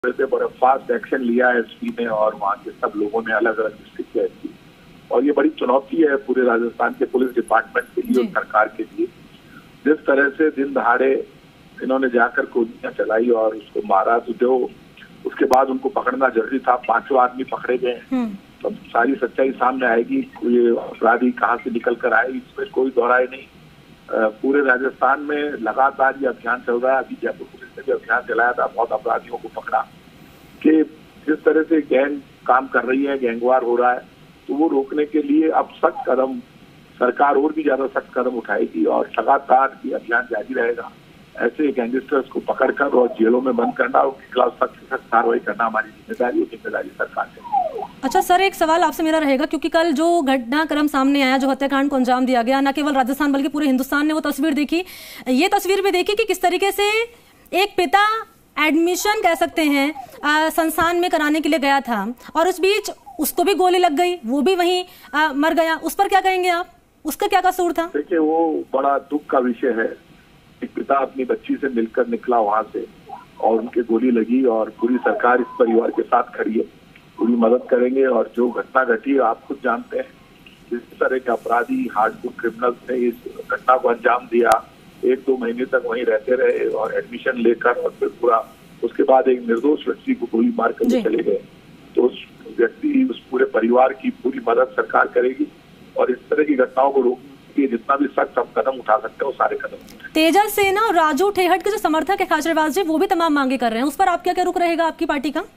पे बड़ा fast action लिया है एसपी ने और वहाँ के सब लोगों ने अलग अलग डिस्ट्रिक्ट के एसपी, और ये बड़ी चुनौती है पूरे राजस्थान के पुलिस डिपार्टमेंट के लिए और सरकार के लिए। जिस तरह से दिन दहाड़े इन्होंने जाकर गोलियां चलाई और उसको मारा, तो जो उसके बाद उनको पकड़ना जरूरी था। 5 आदमी पकड़े गए, तो सारी सच्चाई सामने आएगी, ये अपराधी कहाँ से निकल कर आए, इसमें कोई दोहराए नहीं। पूरे राजस्थान में लगातार ये अभियान चल रहा है। अभी जयपुर पुलिस ने भी अभियान चलाया था, बहुत अपराधियों को पकड़ा। कि जिस तरह से गैंग काम कर रही है, गैंगवार हो रहा है, तो वो रोकने के लिए अब सख्त कदम सरकार और भी ज्यादा सख्त कदम उठाएगी और लगातार ये अभियान जारी रहेगा। ऐसे गैंगस्टर्स को पकड़कर और जेलों में बंद करना और उनके खिलाफ सख्त से सख्त कार्रवाई करना हमारी जिम्मेदारी और जिम्मेदारी सरकार की। अच्छा सर, एक सवाल आपसे मेरा रहेगा, क्योंकि कल जो घटनाक्रम सामने आया, जो हत्याकांड को अंजाम दिया गया, न केवल राजस्थान बल्कि पूरे हिंदुस्तान ने वो तस्वीर देखी। ये तस्वीर भी देखी कि किस तरीके से एक पिता एडमिशन कह सकते हैं संस्थान में कराने के लिए गया था और उस बीच उसको भी गोली लग गई, वो भी वहीं मर गया। उस पर क्या कहेंगे आप? उसका क्या कसूर था? देखिए, वो बड़ा दुख का विषय है। एक पिता अपनी बच्ची से मिलकर निकला वहां से और उनके गोली लगी, और पूरी सरकार इस परिवार के साथ खड़ी है, पूरी मदद करेंगे। और जो घटना घटी आप खुद जानते हैं, जिस तरह के अपराधी हार्डकोर क्रिमिनल्स ने इस घटना को अंजाम दिया, 1-2 महीने तक वहीं रहते रहे और एडमिशन लेकर, और फिर पूरा उसके बाद एक निर्दोष व्यक्ति को गोली मार कर चले गए। तो उस व्यक्ति, उस पूरे परिवार की पूरी मदद सरकार करेगी और इस तरह की घटनाओं को रोकने के जितना भी सख्त हम कदम उठा सकते हैं वो सारे कदम। तेजस सेना और राजू ठेहट के जो समर्थक है खाचरियावास जी, वो भी तमाम मांगे कर रहे हैं, उस पर आप क्या रुख रहेगा आपकी पार्टी का?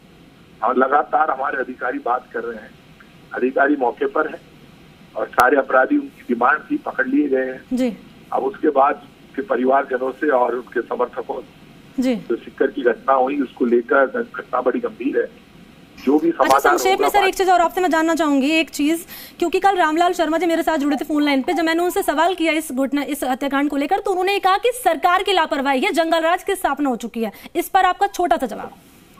और लगातार हमारे अधिकारी बात कर रहे हैं, अधिकारी मौके पर है और सारे अपराधी उनकी डिमांड थी पकड़ लिए गए हैं जी। अब उसके बाद के परिवारजनों से और उनके समर्थकों जी जो सिक्कर की घटना हुई उसको लेकर घटना बड़ी गंभीर है। जो भी अच्छा, संक्षेप में सर एक चीज और आपसे मैं जानना चाहूंगी, एक चीज, क्योंकि कल रामलाल शर्मा जी मेरे साथ जुड़े थे फोन लाइन पे, जब मैंने उनसे सवाल किया इस घटना, इस हत्याकांड को लेकर, तो उन्होंने कहा कि सरकार की लापरवाही है, जंगल राज की स्थापना हो चुकी है। इस पर आपका छोटा सा जवाब।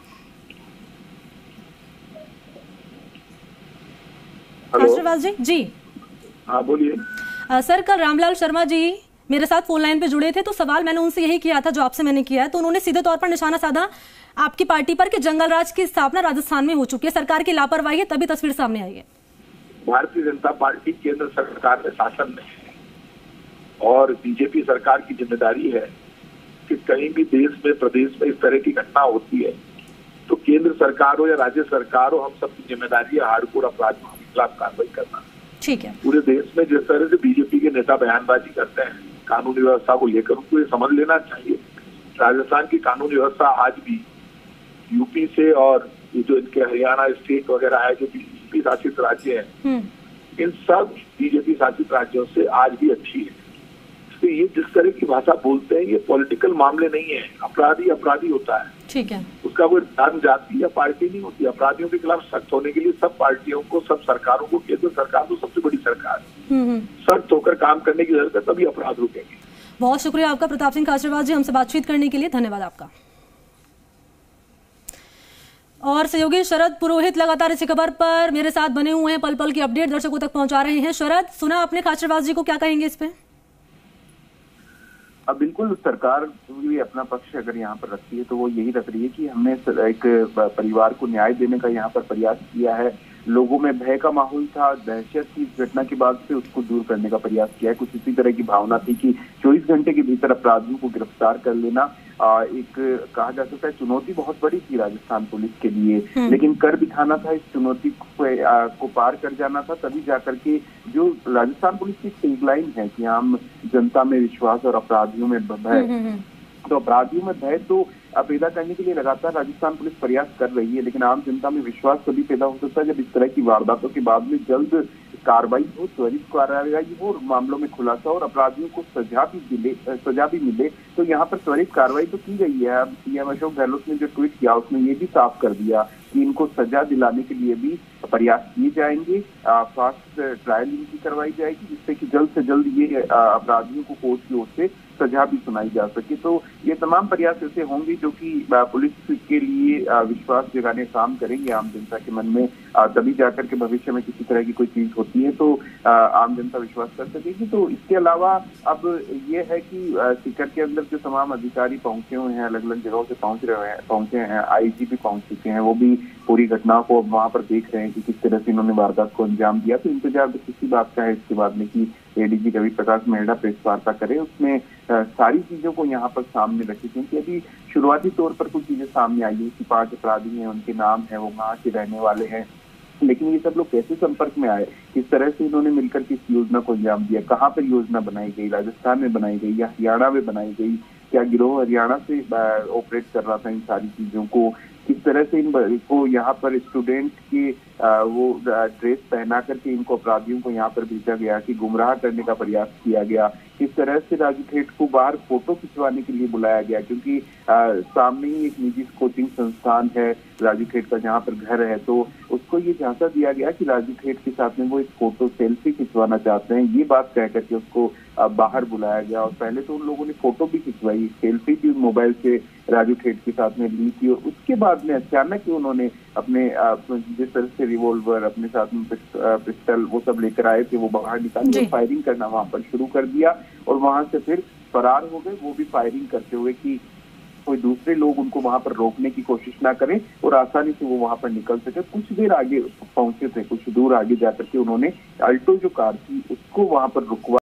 खाचरियावास जी। जी हाँ बोलिए। सर, कल रामलाल शर्मा जी मेरे साथ फोन लाइन पे जुड़े थे, तो सवाल मैंने उनसे यही किया था जो आपसे मैंने किया है, तो उन्होंने सीधे तौर पर निशाना साधा आपकी पार्टी पर कि जंगल राज की स्थापना राजस्थान में हो चुकी है, सरकार की लापरवाही है, तभी तस्वीर सामने आई है। भारतीय जनता पार्टी केंद्र सरकार में शासन में है और बीजेपी सरकार की जिम्मेदारी है कि कहीं भी देश में, प्रदेश में इस तरह की घटना होती है तो केंद्र सरकार हो या राज्य सरकार हो, हम सबकी जिम्मेदारी है हार्डकोर अपराधियों के खिलाफ कार्रवाई करना। ठीक है। पूरे देश में जिस तरह से बीजेपी के नेता बयानबाजी करते हैं कानून व्यवस्था को लेकर, उनको ये समझ लेना चाहिए राजस्थान की कानून व्यवस्था आज भी यूपी से और ये जो इनके हरियाणा स्टेट वगैरह है जो बीजेपी शासित राज्य हैं, इन सब बीजेपी शासित राज्यों से आज भी अच्छी है। इसलिए ये जिस तरह की भाषा बोलते हैं ये पॉलिटिकल मामले नहीं है। अपराधी अपराधी होता है, ठीक है, उसका कोई धर्म, जाति या पार्टी नहीं होती। अपराधियों के खिलाफ सख्त होने के लिए सब पार्टियों को, सब सरकारों को, केंद्र सरकार तो सबसे बड़ी सरकार है, सख्त होकर काम करने की जरूरत है, तभी अपराध रुकेंगे। बहुत शुक्रिया आपका प्रताप सिंह खाचरियावास जी, हमसे बातचीत करने के लिए धन्यवाद आपका। और सहयोगी शरद पुरोहित लगातार इसी खबर पर मेरे साथ बने हुए हैं, पल पल की अपडेट दर्शकों तक पहुंचा रहे हैं। शरद, सुना आपने खाचरियावास जी को, क्या कहेंगे इस पे? अब बिल्कुल सरकार भी अपना पक्ष अगर यहाँ पर रखती है तो वो यही रख रही है कि हमने एक परिवार को न्याय देने का यहाँ पर प्रयास किया है। लोगों में भय का माहौल था, दहशत की घटना के बाद से उसको दूर करने का प्रयास किया है। कुछ इसी तरह की भावना थी कि 24 घंटे के भीतर अपराधियों को गिरफ्तार कर लेना एक कहा जा सकता है चुनौती बहुत बड़ी थी राजस्थान पुलिस के लिए, लेकिन कर दिखाना था, इस चुनौती को पार कर जाना था, तभी जाकर के जो राजस्थान पुलिस की टैगलाइन है कि आम जनता में विश्वास और अपराधियों में भय, तो अपराधियों में भय तो पैदा करने के लिए लगातार राजस्थान पुलिस प्रयास कर रही है, लेकिन आम जनता में विश्वास तभी पैदा हो सकता है जब इस तरह की वारदातों के बाद में जल्द कार्रवाई हो, त्वरित कार्रवाई हो, मामलों में खुलासा और अपराधियों को सजा भी मिले। तो यहाँ पर त्वरित कार्रवाई तो की गई है। अब सीएम अशोक गहलोत ने जो ट्वीट किया उसमें ये भी साफ कर दिया कि इनको सजा दिलाने के लिए भी प्रयास किए जाएंगे, फास्ट ट्रायल इनकी करवाई जाएगी, जिससे कि जल्द से जल्द ये अपराधियों को कोर्ट की ओर से सजा भी सुनाई जा सके। तो ये तमाम प्रयास ऐसे होंगे जो कि पुलिस के लिए विश्वास जगाने काम करेंगे आम जनता के मन में, तभी जाकर के भविष्य में किसी तरह की कोई चीज होती है तो आम जनता विश्वास कर सकेगी। तो इसके अलावा अब ये है कि सीकर के अंदर जो तमाम अधिकारी पहुंचे हुए हैं, अलग अलग जगहों से पहुंचे हैं, आईजी पहुंच चुके हैं, वो भी पूरी घटना को वहां पर देख रहे हैं कि किस तरह से इन्होंने वारदात को अंजाम दिया। तो इंतजार तो किसी बात का है इसके बाद में कि एडीजी रवि प्रकाश मेहरा प्रेस वार्ता करे, उसमें सारी चीजों को यहाँ पर सामने रखे, क्योंकि अभी शुरुआती तौर पर कुछ चीजें सामने आई है कि 5 अपराधी हैं, उनके नाम है, वो वहाँ के रहने वाले हैं, लेकिन ये सब लोग कैसे संपर्क में आए, किस तरह से इन्होंने मिलकर किस योजना को अंजाम दिया, कहाँ पर योजना बनाई गई, राजस्थान में बनाई गई या हरियाणा में बनाई गई, क्या गिरोह हरियाणा से ऑपरेट कर रहा था इन सारी चीजों को, किस तरह से इनको यहाँ पर स्टूडेंट की वो ड्रेस पहना करके इनको अपराधियों को यहाँ पर भेजा गया कि गुमराह करने का प्रयास किया गया, किस तरह से राजू ठेठ को बाहर फोटो खिंचवाने के लिए बुलाया गया, क्योंकि सामने ही एक निजी कोचिंग संस्थान है राजू ठेठ का जहाँ पर घर है, तो उसको ये झांसा दिया गया कि राजू ठेठ के साथ में वो एक फोटो सेल्फी खिंचवाना चाहते हैं। ये बात कह करके उसको बाहर बुलाया गया और पहले तो उन लोगों ने फोटो भी खिंचवाई, सेल्फी भी मोबाइल से राजू ठेठ के साथ में ली थी, और उसके बाद में अचानक उन्होंने अपने जिस तरह से रिवॉल्वर अपने साथ में पिस्टल वो सब लेकर आए थे वो बाहर निकाले और फायरिंग करना वहां पर शुरू कर दिया और वहां से फिर फरार हो गए, वो भी फायरिंग करते हुए कि कोई दूसरे लोग उनको वहां पर रोकने की कोशिश ना करें और आसानी से वो वहां पर निकल सके। कुछ देर आगे पहुंचे थे, कुछ दूर आगे जाकर के उन्होंने अल्टो जो कार थी उसको वहां पर रुकवा